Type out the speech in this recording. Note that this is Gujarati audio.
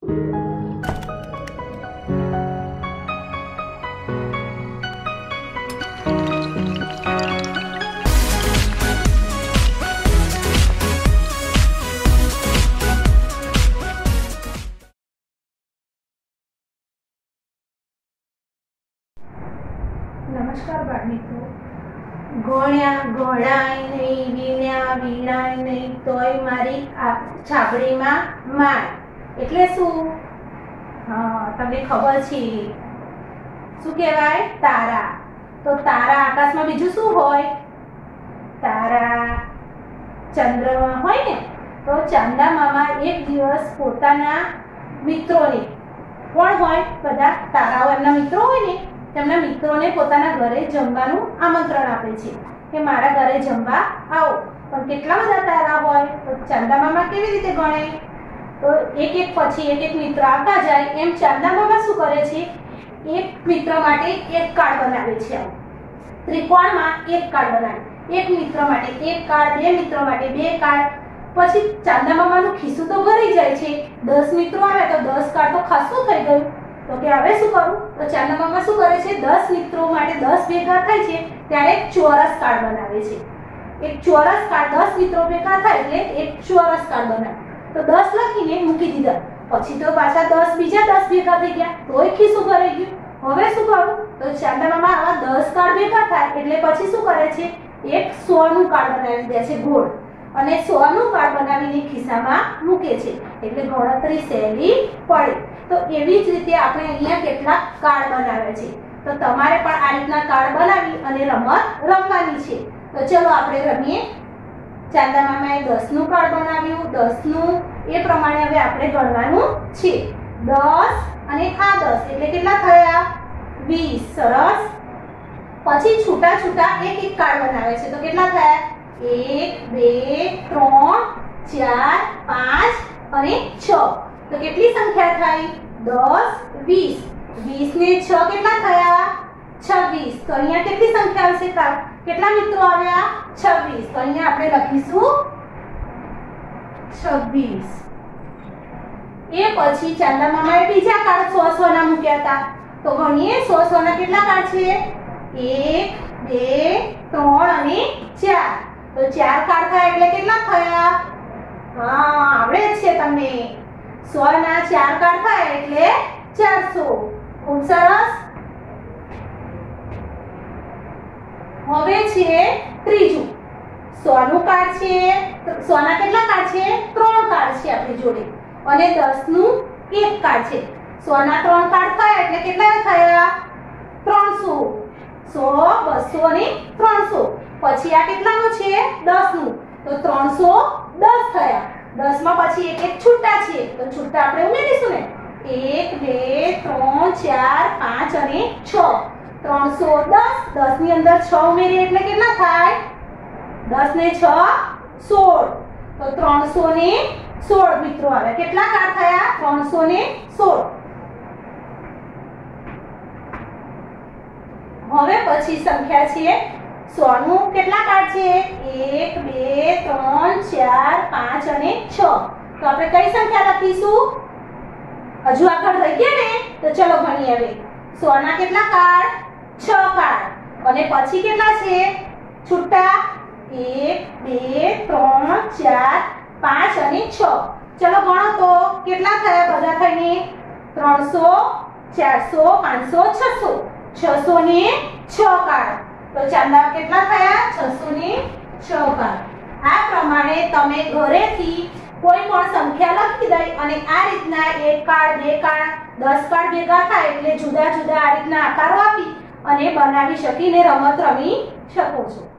નમસ્કાર બાળ મિત્રો. ગણ્યા ગણાય નહીં, વીણ્યા વીણાય નહીં, તોય મારી છાબડીમાં માય. એટલે શું? તમને ખબર છે શું કહેવાય? તારા. તો તારા આકાશમાં બીજું શું હોય? તારા. ચંદ્રમાં હોય ને. તો ચાંદા મામા એક દિવસ પોતાના મિત્રોને, કોણ હોય? બધા તારાઓ એમના મિત્રો હોય ને, તેમના મિત્રોને પોતાના ઘરે જમવાનું આમંત્રણ આપે છે કે મારા ઘરે જમવા આવો. પણ કેટલા બધા તારા હોય તો ચાંદા મામા કેવી રીતે ગણે? તો એક એક પછી એક મિત્ર આવતા જાય એમ ચાંદા મામા શું કરે છે? એક મિત્ર માટે એક કાર્ડ બનાવે છે. ત્રિકોણમાં એક કાર્ડ બનાવે. એક મિત્ર માટે એક કાર્ડ, બે મિત્રો માટે બે કાર્ડ. પછી ચાંદા મામાનું ખિસ્સું તો ભરાઈ જાય છે. 10 મિત્રો આવે તો 10 કાર્ડ તો ખાસું થઈ ગયું. તો કે હવે શું કરું? તો ચાંદા મામા શું કરે છે? 10 મિત્રો માટે 10 ભેગા થાય છે ત્યારે એક ચોરસ કાર્ડ બનાવે છે. એક ચોરસ કાર્ડ 10 મિત્રો ભેગા થાય એટલે એક ચોરસ કાર્ડ બનાવે. તો 10 લખીને મૂકી દીધા. પછી તો પાછા 10 બીજા 10 ભેગા થઈ ગયા તોય ખિસ્સું ભરાઈ ગયું. હવે શું કરું? તો ચાંદા મામા આવા 10 કાર્ડ ભેગા થાય એટલે પછી શું કરે છે? એક 100 નું કાર્ડ બનાવી દે છે ગોળ, અને 100 નું કાર્ડ બનાવીને ખિસ્સામાં મૂકે છે એટલે ગણતરી સહેલી પડે. તો એવી જ રીતે આપણે અહીંયા કેટલાક કાર્ડ બનાવ્યા છે. તો તમારે પણ આ રીતના કાર્ડ બનાવી અને રમત રમવાની છે. તો ચલો આપણે રમીએ. ચાંદા મામાએ 10 નું કાર્ડ બનાવ્યું. 10 નું એ પ્રમાણે હવે આપણે ગણવાનું છે. 10 અને આ 10 એટલે કેટલા થયા? 20. સરસ. પછી છૂટા છૂટા એક એક કાર્ડ બનાવે છે. તો કેટલા થયા? 1 2 3 4 5 અને 6. તો કેટલી સંખ્યા થઈ? 10 20. 20 ને 6 કેટલા થયા? 26. તો અહીંયા કેટલી સંખ્યા આવશે? કેટલા મિત્રો આવ્યા? 26. તો અહીંયા આપણે લખીશું 26. એ પછી ચાંદા મામાએ બીજા કાર્ડ 100 ના મૂક્યા હતા. તો ગણીએ 100 ના કેટલા કાર્ડ છે? 1 2 3 અને 4. તો 4 કાર્ડ થાય એટલે કેટલા થયા? આવડે જ છે તમને. 100 ના 4 કાર્ડ થાય એટલે 400. ખૂબ સરસ. હવે છે ત્રીજું. 100 નું કાર્ડ છે. 100 ના કેટલા કાર્ડ છે? 3 કાર્ડ છે આપણી જોડે. અને 10 નું એક કાર્ડ છે. 100 ના 3 કાર્ડ થાય એટલે કેટલા થયા? 300. 100 200 અને 300. પછી આ કેટલાનું છે? 10 નું. તો 310 થયા. 10 માં પછી એક એક છૂટા છે તો છૂટા આપણે ઉમેરીશું ને. 1 2 3 4 5 અને 6. 310. 10 ની અંદર 6 ઉમેરીએ એટલે કેટલા થાય? 10 ને 6 16. તો 316 મિત્રો આવે. કેટલા કાર્ડ થયા? 316. હવે પછી સંખ્યા છે 100 નું કેટલા કાર્ડ છે? 1 2 3 4 5 અને 6. તો આપણે કઈ સંખ્યા લખીશું? હજુ આગળ રહી ગયા ને? તો ચલો ગણીએ હવે. 100 ના કેટલા કાર્ડ? 6 કાર્ડ. અને પછી કેટલા છે છૂટા? 1 2 3 4 5 અને 6. ચલો ગણો તો કેટલા થયા બધા થઈને? 300 400 500 600. 600 ને 6 કાર્ડ. તો ચાંદા કેટલા થયા? 600 ને 6 કાર્ડ. આ પ્રમાણે તમે ઘરેથી કોઈ પણ સંખ્યા લખી દઈ અને આ રીતના એક કાર્ડ, બે કાર્ડ, 10 કાર્ડ ભેગા થાય એટલે જુદા જુદા આ રીતના આકારો આપી અને બનાવી શકીને રમત રમી શકો છો.